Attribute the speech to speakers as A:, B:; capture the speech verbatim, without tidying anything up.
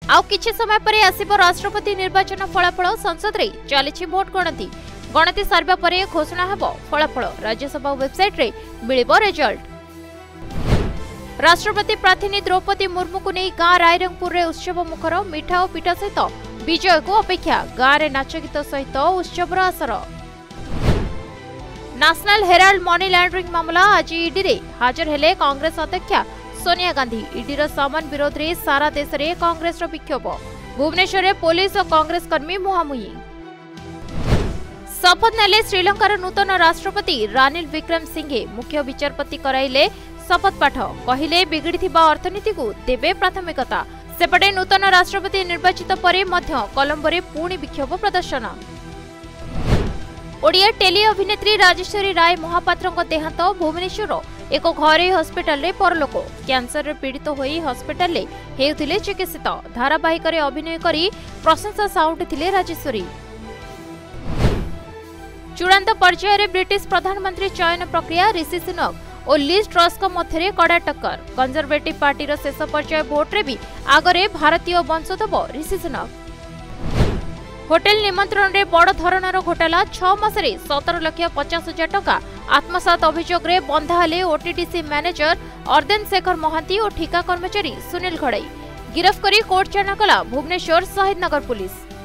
A: आउ किछि समय परे आसिबो राष्ट्रपति निर्वाचन फलाफल। संसद रे चलिछि भोट गणति। गणति सरबा परे घोषणा हेबो फलाफल। राज्यसभा वेबसाइट रे मिलिबो रिजल्ट। राष्ट्रपति प्रार्थी द्रौपदी मुर्मू को नहीं गाँ रायरंगपुर रे उत्सव मुखर। मिठा और पिठा सहित विजय को अपेक्षा। गाँ रे नाच गीत सहित उत्सवर आसर। नेशनल हेराल्ड मनी लॉन्ड्रिंग मामला। आज ईडी रे हाजर हेले कांग्रेस अध्यक्षा सोनिया गांधी। ईडी रो समन विरोध रे सारा देश रे कांग्रेस रो विक्षोभ। भुवनेश्वर रे पुलिस और कांग्रेस कर्मी मुहांमुही। शपथ नेले श्रीलंकार नूतन राष्ट्रपति रानिल विक्रमसिंघे। मुख्य विचारपति कराइले शपथ पाठ। कहिले बिगड़िथिबा अर्थनीति को देबे प्राथमिकता। सेपटे नूतन राष्ट्रपति निर्वाचित परे मध्य कोलंबो रे पुणी विक्षोभ प्रदर्शन। ओडिया टेली अभिनेत्री राजेश्वरी राय महापात्र देहांत। भुवनेश्वर एक घरे हस्पिटाल रे परलोक। कैंसर रे पीड़ित होई हस्पिटाल रे हेउथिले चिकित्सित। धारावाहिक रे अभिनय करी प्रशंसा साउंटिथिले राजेश्वरी। चूड़ांत पर्याय रे ब्रिटिश प्रधानमंत्री चयन प्रक्रिया। ऋषि सुनक और लिज ट्रस को मध्य कड़ा टक्कर। कंजर्वेटिव पार्टी रो शेष पर्याय भोट रे भी आगरे भारतीय वंशोद्भव ऋषि सुनक। होटेल निमंत्रण रे बड़ धरणर घोटाला। छह मासरे सतर लाख पचास हजार टका आत्मसात अभियोग रे बंधा हेले ओटीडीसी मैनेजर अर्देन शेखर महांती और ठिका कर्मचारी सुनील घड़ाई। गिरफ्त करी कोर्ट चालाण कला भुवनेश्वर शहीदनगर पुलिस।